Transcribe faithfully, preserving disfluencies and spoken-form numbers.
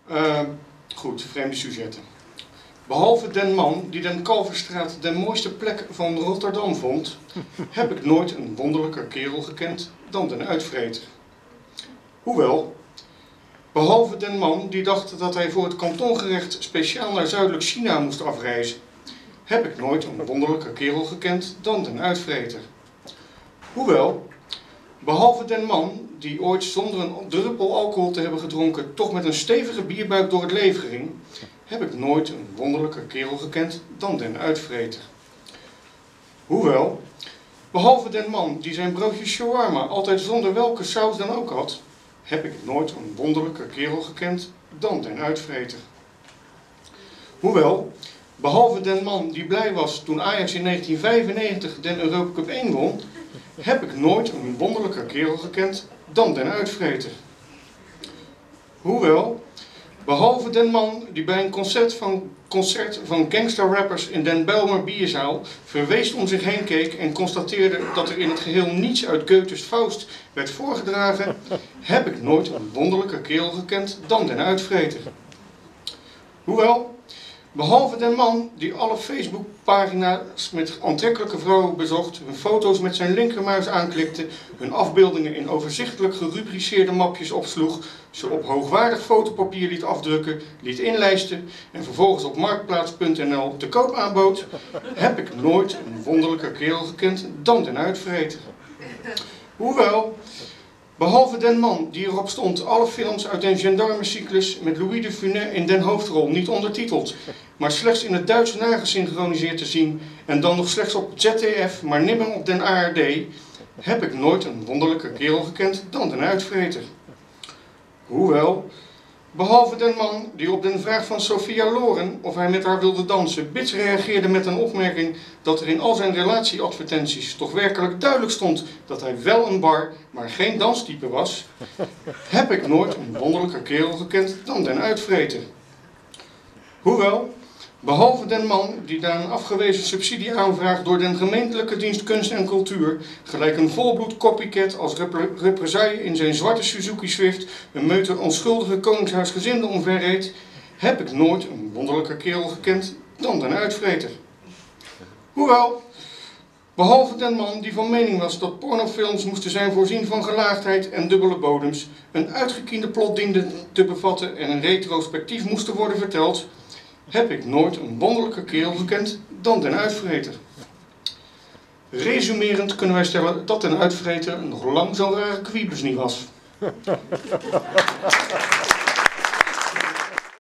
Uh, goed, vreemde sujetten. Behalve den man die den Kalverstraat de mooiste plek van Rotterdam vond, heb ik nooit een wonderlijker kerel gekend dan den uitvreter. Hoewel, behalve den man die dacht dat hij voor het kantongerecht speciaal naar zuidelijk China moest afreizen, heb ik nooit een wonderlijker kerel gekend dan den uitvreter. Hoewel, behalve den man die ooit zonder een druppel alcohol te hebben gedronken toch met een stevige bierbuik door het leven ging, heb ik nooit een wonderlijker kerel gekend dan den uitvreter. Hoewel, behalve den man die zijn broodje shawarma altijd zonder welke saus dan ook had, heb ik nooit een wonderlijker kerel gekend dan den uitvreter. Hoewel, behalve den man die blij was toen Ajax in negentien vijfennegentig den Europa Cup één won, heb ik nooit een wonderlijker kerel gekend dan den uitvreter. Hoewel, behalve den man die bij een concert van, concert van gangsterrappers in den Bijlmer Bierzaal verweest om zich heen keek en constateerde dat er in het geheel niets uit Goethes Faust werd voorgedragen, heb ik nooit een wonderlijker kerel gekend dan den uitvreter. Hoewel, behalve den man die alle Facebookpagina's met aantrekkelijke vrouwen bezocht, hun foto's met zijn linkermuis aanklikte, hun afbeeldingen in overzichtelijk gerubriceerde mapjes opsloeg, ze op hoogwaardig fotopapier liet afdrukken, liet inlijsten en vervolgens op marktplaats punt n l te koop aanbood, heb ik nooit een wonderlijker kerel gekend dan den uitvreter. Hoewel, behalve den man die erop stond alle films uit den gendarmecyclus met Louis de Funès in den hoofdrol niet ondertiteld, maar slechts in het Duits nagesynchroniseerd te zien en dan nog slechts op Z D F, maar nimmer op den A R D, heb ik nooit een wonderlijker kerel gekend dan den uitvreter. Hoewel, behalve den man die op den vraag van Sophia Loren of hij met haar wilde dansen bits reageerde met een opmerking dat er in al zijn relatieadvertenties toch werkelijk duidelijk stond dat hij wel een bar, maar geen danstype was, heb ik nooit een wonderlijker kerel gekend dan den uitvreter. Hoewel, behalve den man die na een afgewezen subsidieaanvraag door den gemeentelijke dienst kunst en cultuur gelijk een volbloed copycat als repre represaille in zijn zwarte Suzuki Swift een meute onschuldige koningshuisgezinden omverreed, heb ik nooit een wonderlijker kerel gekend dan den uitvreter. Hoewel, behalve den man die van mening was dat pornofilms moesten zijn voorzien van gelaagdheid en dubbele bodems, een uitgekiende plot diende te bevatten en een retrospectief moesten worden verteld, heb ik nooit een wonderlijker kerel gekend dan den uitvreter. Resumerend kunnen wij stellen dat den uitvreter nog lang zo'n rare kwiebus niet was.